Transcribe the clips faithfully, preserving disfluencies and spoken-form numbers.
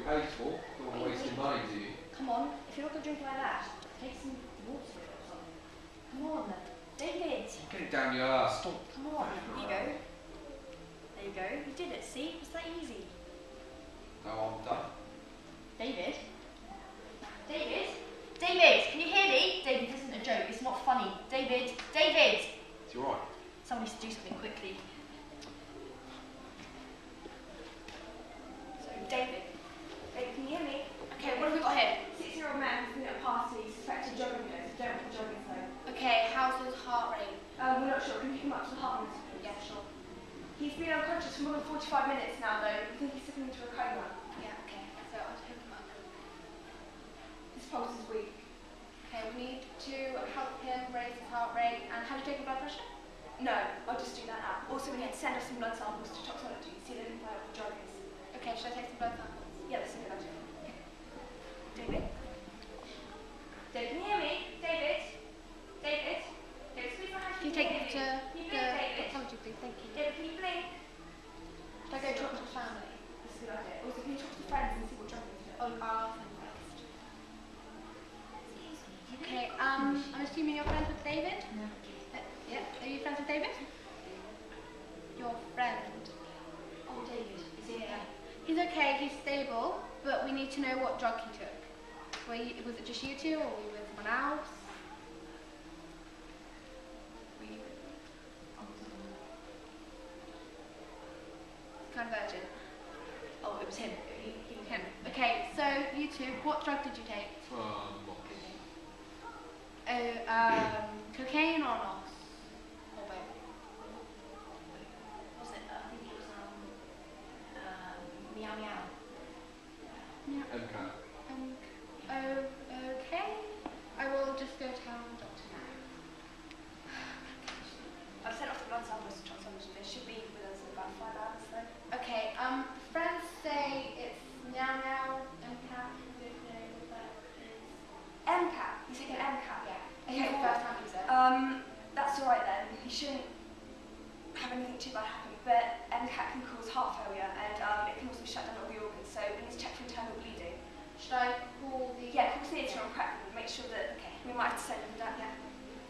paid for. Don't want to waste your money, do you? Come on, if you're not going to drink like that, take some water or something. Come on, David. Get it down your ass. Stop. Come on, here you go. There you go. You did it, see? It's that easy. No, I'm done. David? David? David, can you hear me? David, this isn't a joke. It's not funny. David? David! It's all right. Somebody needs to do something quickly. So, David. David, can you hear me? Okay, what have we got here? Six-year-old man has been at a party, suspected jogging nose. Don't want the jogging zone. Okay, how's his heart rate? Um, we're not sure. Can you pick him up to the heart monitor, please? Yeah, sure. He's been unconscious for more than forty-five minutes now, though. We think he's slipping into a coma. Yeah, okay. So I'll pick him up. His pulse is weak. Okay, we need to help him raise his heart rate. And have you taken blood pressure? No, I'll just do that now. Also, we need to send off some blood samples to toxicology to see if they can find out what the drug is. Okay, should I take some blood samples? Yeah, that's a good idea. David? David, can you hear me? David? David? David, squeeze my hand. Can you take it to Can you the blink, David? toxicology, please? Thank you. David, can you blink? Should I go talk to the family? That's a good idea. Also, can you talk to the friends and see what drug it is? Oh, I'll ask them first. Okay, um, I'm assuming you're friends with David? No. Uh, yeah, are you friends with David? Your friend. Oh, David. Is he okay? He's okay, he's stable, but we need to know what drug he took. Were you, was it just you two, or were you with someone else? Were you with It's kind of urgent. Oh, it was him. He, he was him. Okay, so you two, what drug did you take? Um, Oh, um, cocaine or not? Or both? Was it? Uh, I think it was um, um, meow meow. Yeah. M CAT. Um, oh, okay. I will just go tell the doctor now. I've sent off the blood samples to toxicology. They should be with us in about five hours, though. Okay, um, friends say it's meow meow, M CAT. Do you know what that is? M CAT? You taking M CAT? Yeah. Okay, Okay, well, first time user. Um, that's alright then. He shouldn't have anything too bad happen, but M CAT can cause heart failure and um, it can also shut down all the organs, so we need to check for internal bleeding. Should I call the... Yeah, call theatre and prep and make sure that okay, we might have to send him down, yeah.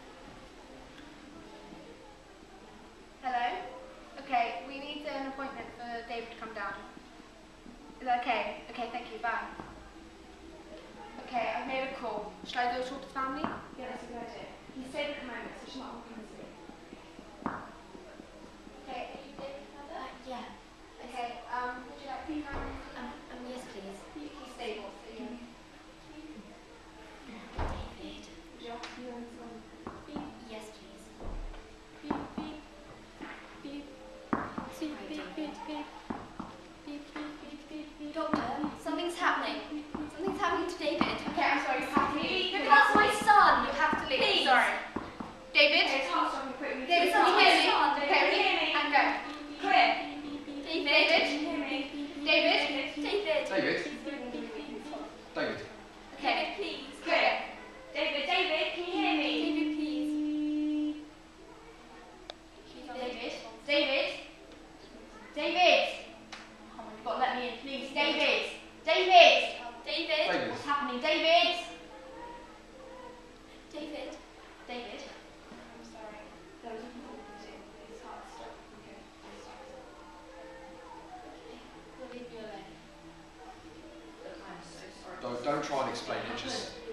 Hello? Okay, we need an appointment for David to come down. Is that okay? Okay, thank you, bye. Okay, I've made a call. Should I go talk to the family? Yeah, that's a good idea. He's safe at the moment, so she might want to come and see. Okay, are you David's mother? Uh, yeah. Okay, um, would you like to come? Um, um, yes, please. He's stable, so you... David. Would you like to hear him? Yes, please. Beep, beep, beep. Beep, Right, beep, beep, David. beep. Beep, beep, beep, beep, beep. Doctor, something's happening. Something's happening to David. Okay, I'm sorry, you have to leave. Look, You that's have to my leave. son. You have to leave. Please. Sorry. David? Okay, it's heart stopping quick. We need David, to- can you hear me? David, Okay, can you ready? hear me? And go. Clear. David. David? Can you hear me? David? David. David? David? Okay. David, please. Clear. David, David, can you hear me? David, please. David? David? David? Oh my God, let me in, please. David! David! David. David? What's happening? David! David. David? I'm sorry. There was nothing wrong with it. His heart stopped. Okay. It's sorry. We'll leave you alone. Look, I'm so sorry. Don't, don't try and explain it, just